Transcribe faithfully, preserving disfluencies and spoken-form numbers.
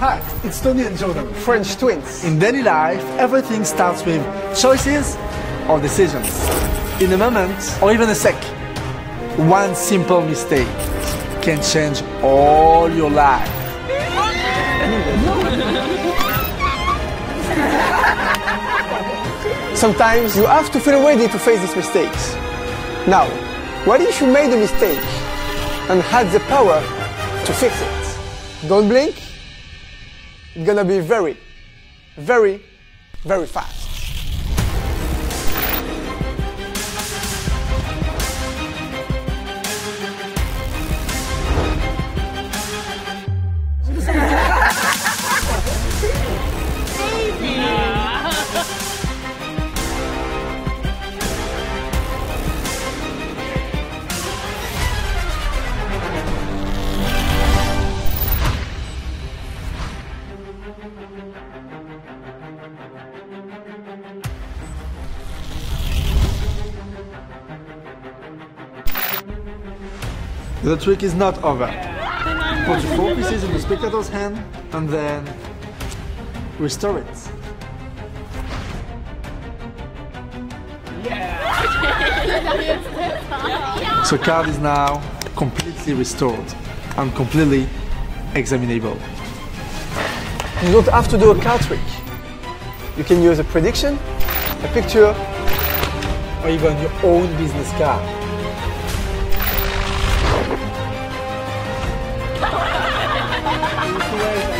Hi, it's Tony and Jordan, French twins. In daily life, everything starts with choices or decisions. In a moment, or even a sec, one simple mistake can change all your life. Sometimes you have to feel ready to face these mistakes. Now, what if you made a mistake and had the power to fix it? Don't blink. It's gonna be very, very, very fast. The trick is not over. Put the four pieces in the spectator's hand and then restore it. So card is now completely restored and completely examinable. You don't have to do a card trick. You can use a prediction, a picture, Or even your own business card. Isso é